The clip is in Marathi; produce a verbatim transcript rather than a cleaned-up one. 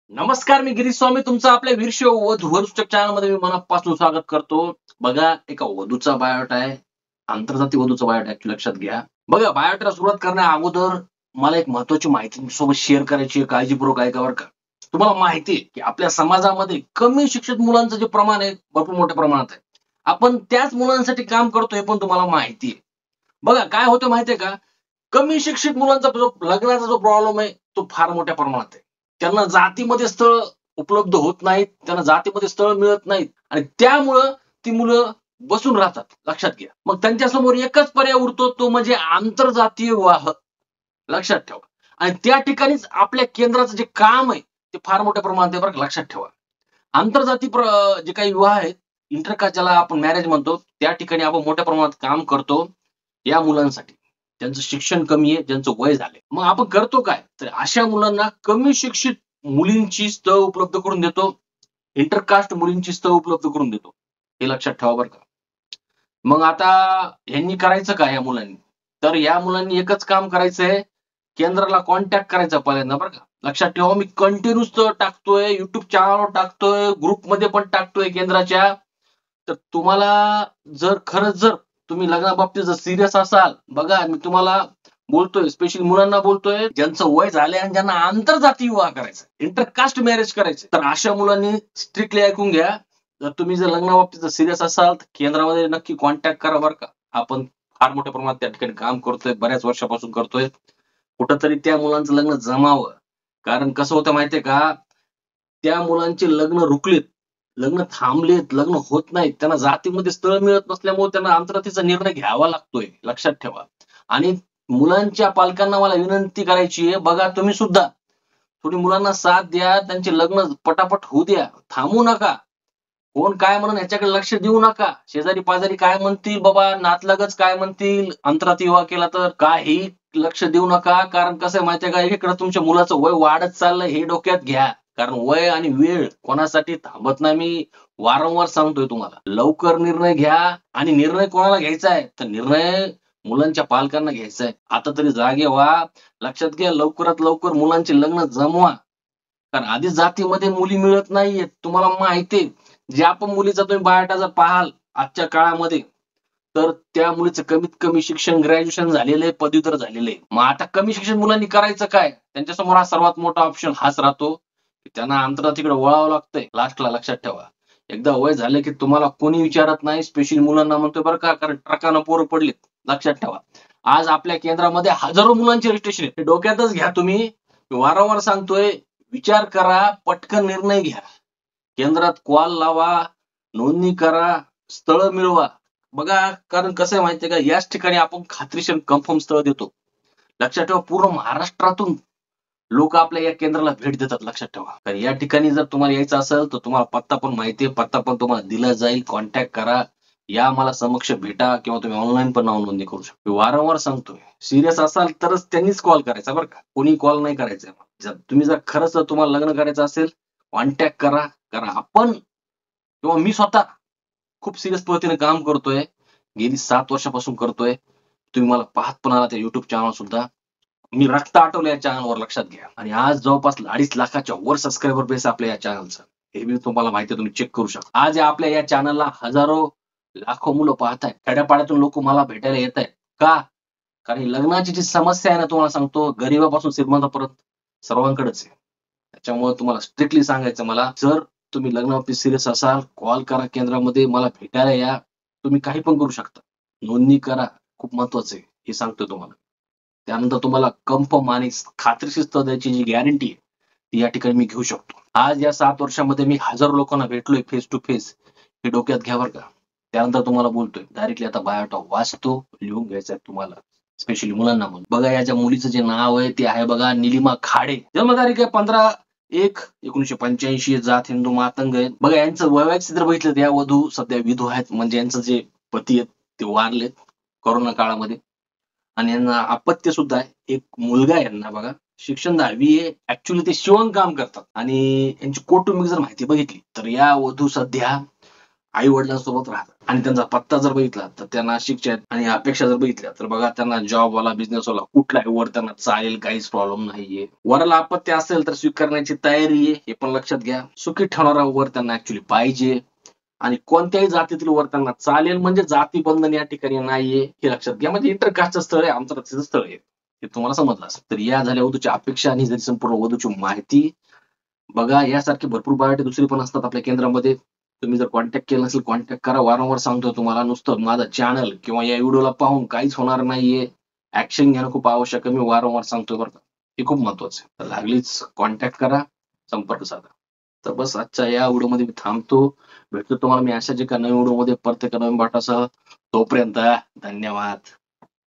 नमस्कार, मी गिरीश स्वामी तुमचं आपल्या वीर शो वधू वधूच्या चॅनल मध्ये मी मनापासून स्वागत करतो. बघा, एका वधूचा बायोटा आहे. आंतरजातीय वधूचा बायोटा आहे, लक्षात घ्या. बघा, बायोटाला सुरुवात करण्या अगोदर मला एक महत्वाची माहिती तुमच्यासोबत शेअर करायची आहे. काळजीपूर्वक ऐका बरं का. तुम्हाला माहिती आहे की आपल्या समाजामध्ये कमी शिक्षित मुलांचं जे प्रमाण आहे भरपूर मोठ्या प्रमाणात आहे. आपण त्याच मुलांसाठी काम करतोय पण तुम्हाला माहिती आहे. बघा काय होतं माहितीये का, कमी शिक्षित मुलांचा जो लग्नाचा जो प्रॉब्लेम आहे तो फार मोठ्या प्रमाणात आहे. त्यांना जातीमध्ये स्थळ उपलब्ध होत नाहीत, त्यांना जातीमध्ये स्थळ मिळत नाहीत आणि त्यामुळं ती मुलं बसून राहतात. लक्षात घ्या. मग त्यांच्यासमोर एकच पर्याय उरतो, तो म्हणजे आंतरजातीय विवाह. लक्षात ठेवा. आणि त्या ठिकाणीच आपल्या केंद्राचं जे काम आहे ते फार मोठ्या प्रमाणात आहे बरं का, लक्षात ठेवा. आंतरजातीय प्र- जे काही विवाह आहेत, इंटरकास्ट ज्याला आपण मॅरेज म्हणतो, त्या ठिकाणी आपण मोठ्या प्रमाणात काम करतो या मुलांसाठी. त्यांचं शिक्षण कमी आहे, ज्यांचं वय झालंय. मग आपण करतो काय, तर अशा मुलांना कमी शिक्षित मुलींची स्थळ उपलब्ध करून देतो, इंटरकास्ट मुलींची स्थळ उपलब्ध करून देतो. हे लक्षात ठेवा बरं का. मग आता ह्यांनी करायचं काय या मुलांनी, तर या मुलांनी एकच काम करायचंय, केंद्राला कॉन्टॅक्ट करायचा पहिल्यांदा बरं का. लक्षात ठेवा, मी कंटिन्यूस टाकतोय, युट्यूब चॅनलवर टाकतोय, ग्रुपमध्ये पण टाकतोय केंद्राच्या. तर तुम्हाला जर खरंच जर तुम्ही लग्नाबाबतीत जर सिरियस असाल, बघा मी तुम्हाला बोलतोय, स्पेशली मुलांना बोलतोय ज्यांचं वय झालंय आणि ज्यांना आंतरजातीय विवाह करायचा, इंटरकास्ट मॅरेज करायचे, तर अशा मुलांनी स्ट्रिक्टली ऐकून घ्या. जर तुम्ही जर लग्नाबाबतीत जर सिरियस असाल तर केंद्रामध्ये नक्की कॉन्टॅक्ट करा बरं का. आपण फार मोठ्या प्रमाणात त्या ठिकाणी काम करतोय, बऱ्याच वर्षापासून करतोय. कुठंतरी त्या मुलांचं लग्न जमावं. कारण कसं होतं माहितीये का, त्या मुलांचे लग्न रुकलेत, लग्न थांबलेत, लग्न होत नाहीत. त्यांना जातीमध्ये स्थळ मिळत नसल्यामुळे त्यांना आंतरजातीचा निर्णय घ्यावा लागतोय. लक्षात ठेवा. आणि मुलांच्या पालकांना मला विनंती करायची आहे, बघा तुम्ही सुद्धा थोडी मुलांना साथ द्या, त्यांचे लग्न पटापट होऊ द्या, थांबू नका. कोण काय म्हणून ह्याच्याकडे लक्ष देऊ नका. शेजारी पाजारी काय म्हणतील, बाबा नातलगच काय म्हणतील, अंतरात विवाह केला तर, काही लक्ष देऊ नका. कारण कसं आहे माहितीये का, एकीकडे तुमच्या मुलाचं वय वाढत चाललंय हे डोक्यात घ्या. कारण वय आणि वेळ कोणासाठी थांबत नाही. मी वारंवार सांगतोय तुम्हाला, लवकर निर्णय घ्या. आणि निर्णय कोणाला घ्यायचा आहे, तर निर्णय मुलांच्या पालकांना घ्यायचा आहे. आता तरी जागे व्हा. लक्षात घ्या, लवकरात लवकर मुलांचे लग्न जमवा. कारण आधीच जातीमध्ये मुली मिळत नाहीयेत, तुम्हाला माहितीये. ज्या पण मुलीचा तुम्ही बायोडाटा जर पाहाल आजच्या काळामध्ये, तर त्या मुलीचं कमीत कमी शिक्षण ग्रॅज्युएशन झालेलं आहे, पदव्युत्तर झालेलं आहे. मग आता कमी शिक्षण मुलांनी करायचं काय, त्यांच्यासमोर हा सर्वात मोठा ऑप्शन हाच राहतो की त्यांना आंतरजातीकडे वळावं लागतंय लास्टला. लक्षात ठेवा, एकदा वय झालं की तुम्हाला कोणी विचारत नाही. स्पेशली मुलांना म्हणतोय बरं का, कारण ट्रकानं पोरं पडलीत. लक्षात ठेवा, आज आपल्या केंद्रामध्ये हजारो मुलांचे रजिस्ट्रेशन आहे. हे डोक्यातच घ्या तुम्ही. मी वारंवार सांगतोय, विचार करा, पटकन निर्णय घ्या. केंद्रात कॉल लावा, नोंदणी करा, स्थळ मिळवा. बघा, कारण कसं आहे माहितीये का, याच ठिकाणी आपण खात्रीशीर कन्फर्म स्थळ देतो. लक्षात ठेवा, पूर्ण महाराष्ट्रातून लोक आपल्या या केंद्राला भेट देतात. लक्षात ठेवा, कारण या ठिकाणी जर तुम्हाला यायचं असेल तर तुम्हाला पत्ता पण माहितीये, पत्ता पण तुम्हाला दिला जाईल. कॉन्टॅक्ट करा, या मला समक्ष भेटा, किंवा तुम्ही ऑनलाईन पण नाव नोंदणी करू शकता. मी वारंवार सांगतोय, सिरियस असाल तरच त्यांनीच कॉल करायचा बरं का, कोणी कॉल नाही करायचा. जर तुम्ही जर खरंच जर तुम्हाला लग्न करायचं असेल, कॉन्टॅक्ट करा. कारण आपण किंवा मी स्वतः खूप सिरियस पद्धतीने काम करतोय, गेली सात वर्षापासून करतोय. तुम्ही मला पाहत पण आहात त्या युट्यूब चॅनल सुद्धा. मी रक्त आटवलं या चॅनलवर, लक्षात घ्या. आणि आज जवळपास अडीच लाखाच्या वर सबस्क्रायबर बेस आपल्या या चॅनलचा. हे मी तुम्हाला माहिती आहे, तुम्ही चेक करू शकता. आज या आपल्या या चॅनलला हजारो लाखो मुलं पाहतायत. खेड्यापाड्यातून लोक मला भेटायला येत आहेत. का? कारण ही लग्नाची जी समस्या आहे ना, तुम्हाला सांगतो, गरीबापासून श्रीमंतापर्यंत सर्वांकडेच आहे. त्याच्यामुळे तुम्हाला स्ट्रिक्टली सांगायचं मला, जर तुम्ही लग्नावरती सिरियस असाल, कॉल करा केंद्रामध्ये, मला भेटायला या. तुम्ही काही पण करू शकता. नोंदणी करा, खूप महत्वाचं आहे हे सांगतोय तुम्हाला. त्यानंतर तुम्हाला कन्फर्म आणि खात्रीशीर स्थळ द्यायची जी गॅरंटी आहे ती या ठिकाणी मी घेऊ शकतो. आज या सात वर्षामध्ये मी हजारो लोकांना भेटलोय फेस टू फेस. हे डोक्यात घ्या बरं का. त्यानंतर तुम्हाला बोलतोय, डायरेक्टली आता बायोटा वाचतो, लिहून घ्यायचा आहे तुम्हाला, स्पेशली मुलांना म्हणून. बघा, याच्या मुलीचं जे नाव आहे ते आहे बघा, निलिमा खाडे. जन्मतारीख आहे पंधरा एक एकोणीशे पंच्याऐंशी. जात हिंदू मातंग आहे. बघा, यांचं वैवाहिक चित्र बघितलं, या वधू सध्या विधू आहेत. म्हणजे यांचं जे पती आहेत ते वारलेत कोरोना काळामध्ये. आणि यांना अपत्य सुद्धा आहे, एक मुलगा आहे यांना. बघा, शिक्षण दहावी आहे. ऍक्च्युली ते शिवण काम करतात. आणि यांची कौटुंबिक जर माहिती बघितली तर या वधू सध्या आई वडिलांसोबत राहतात आणि त्यांचा पत्ता जर बघितला तर त्या नाशिकच्या आहेत आणि अपेक्षा जर बघितल्या तर बघा त्यांना जॉबवाला बिझनेसवाला कुठलाही वर त्यांना चालेल, काहीच प्रॉब्लेम नाहीये. वराला अपत्य असेल तर स्वीकारण्याची तयारी आहे हे पण लक्षात घ्या. सुखी ठेवणारा वर त्यांना ऍक्च्युली पाहिजे आणि कोणत्याही जातीतील वर त्यांना चालेल म्हणजे जाती बंधन या ठिकाणी नाहीये हे लक्षात घ्या. म्हणजे इंटरकास्टचं स्थळ आहे, आंतरजातीचं स्थळ आहे हे तुम्हाला समजलं असेल. तर या झाल्या वधूच्या अपेक्षा आणि जरी संपूर्ण वधूची माहिती. बघा यासारखी भरपूर बायोटे दुसरी पण असतात आपल्या केंद्रामध्ये. तुम्ही जर कॉन्टॅक्ट केला नसेल कॉन्टॅक्ट करा. वारंवार सांगतोय तुम्हाला नुसतं माझं चॅनल किंवा या व्हिडिओला पाहून काहीच होणार नाहीये. ऍक्शन घेणं खूप आवश्यक आहे. मी वारंवार सांगतोय बरं का. हे खूप महत्वाचं आहे. तर लागलीच कॉन्टॅक्ट करा, संपर्क साधा. तर बस आजच्या या व्हिडिओमध्ये मी थांबतो. भेटतो तुम्हाला मी अशाच एका नवीन व्हिडिओमध्ये परत एका नवीन पाठासह. तोपर्यंत धन्यवाद.